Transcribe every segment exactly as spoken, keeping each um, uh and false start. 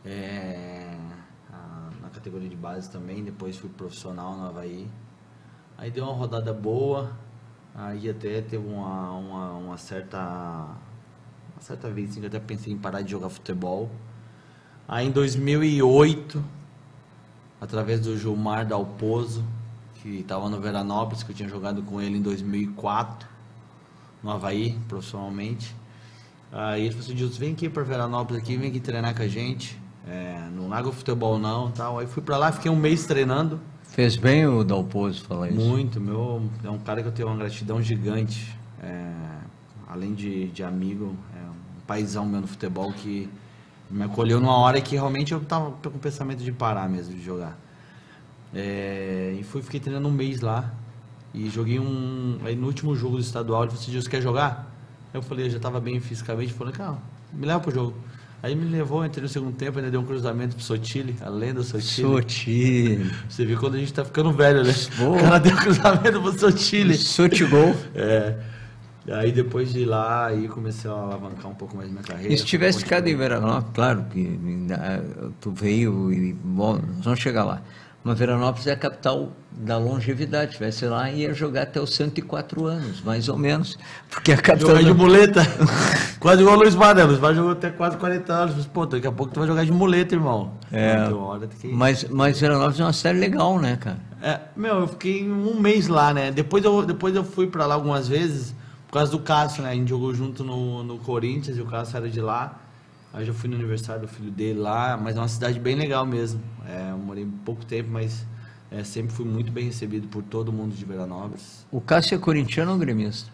é, a, na categoria de base também, depois fui profissional no Avaí. Aí deu uma rodada boa, aí até teve uma, uma, uma certa uma certa vez assim, que eu até pensei em parar de jogar futebol. Aí em dois mil e oito, através do Gilmar Dalpozo, que estava no Veranópolis, que eu tinha jogado com ele em dois mil e quatro, no Avaí, profissionalmente. Aí ele falou assim, Gilson, vem aqui para Veranópolis, aqui, vem aqui treinar com a gente. É, não larga o futebol não, tal. Aí fui para lá, fiquei um mês treinando. Fez bem o Dalpozo falar isso? Muito, meu, é um cara que eu tenho uma gratidão gigante. É, além de, de amigo, é um paizão meu no futebol que me acolheu numa hora que realmente eu tava com o pensamento de parar mesmo de jogar. É, e fui, fiquei treinando um mês lá e joguei um... Aí no último jogo do estadual, ele falou assim, você quer jogar? Eu falei, eu já tava bem fisicamente, falei, cara, me leva pro jogo. Aí me levou, entrei no segundo tempo, ainda deu um cruzamento pro Sotile, a lenda Sotile. Sotile. Você viu quando a gente tá ficando velho, né? Boa. O cara deu um cruzamento pro Sotile. Sotigol. É. Aí depois de lá, aí comecei a alavancar um pouco mais minha carreira. E se tivesse ficado em Veranópolis, claro que tu veio e, bom, nós vamos chegar lá. Mas Veranópolis é a capital da longevidade, tivesse lá ia jogar até os cento e quatro anos, mais ou menos, porque a capital... Jogar da... de muleta, quase igual o Luiz Mar, né? Luiz Mar jogou até quase quarenta anos, mas, pô, daqui a pouco tu vai jogar de muleta, irmão. É, então, hora tem que... mas, mas Veranópolis é uma cidade legal, né, cara? É, meu, eu fiquei um mês lá, né? Depois eu, depois eu fui pra lá algumas vezes, por causa do Cássio, né? A gente jogou junto no, no Corinthians e o Cássio era de lá. Aí já fui no aniversário do filho dele lá, mas é uma cidade bem legal mesmo. É, eu morei pouco tempo, mas é, sempre fui muito bem recebido por todo mundo de Veranópolis. O Cássio é corintiano ou gremista?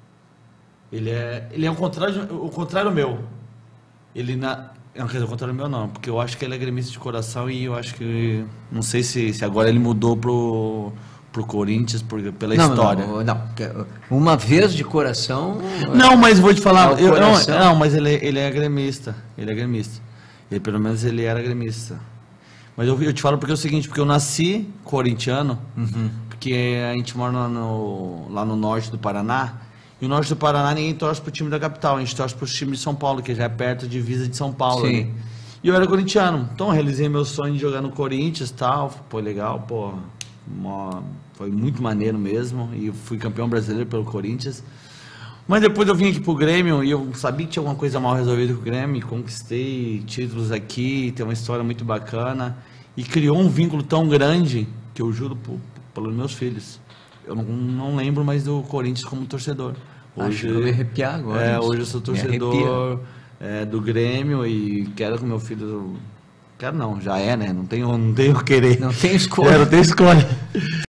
Ele é, ele é o contrário, o contrário meu. Ele na, não, quer dizer, o contrário meu não, porque eu acho que ele é gremista de coração e eu acho que, não sei se, se agora ele mudou pro, pro Corinthians por, pela não, história. Não, não, uma vez de coração... Não, mas vou te falar, é eu, não, não, mas ele, ele é gremista, ele é gremista. Ele, pelo menos ele era gremista. Mas eu, eu te falo porque é o seguinte, porque eu nasci corintiano, uhum. Porque a gente mora no, lá no norte do Paraná, e o norte do Paraná ninguém torce pro time da capital, a gente torce pro time de São Paulo, que já é perto de divisa de São Paulo. Sim. Né? E eu era corintiano, então eu realizei meu sonho de jogar no Corinthians e tal, pô, legal, pô, uma, foi muito maneiro mesmo, e eu fui campeão brasileiro pelo Corinthians. Mas depois eu vim aqui pro Grêmio e eu sabia que tinha alguma coisa mal resolvida com o Grêmio, conquistei títulos aqui, tem uma história muito bacana e criou um vínculo tão grande que eu juro por, pelos meus filhos. Eu não, não lembro mais do Corinthians como torcedor. Hoje, Acho que eu vou me arrepiar agora. É, hoje eu sou torcedor é, do Grêmio e quero que meu filho... Quero não, já é, né? Não tenho, não tenho querer. Não tem escolha. É, não tem escolha.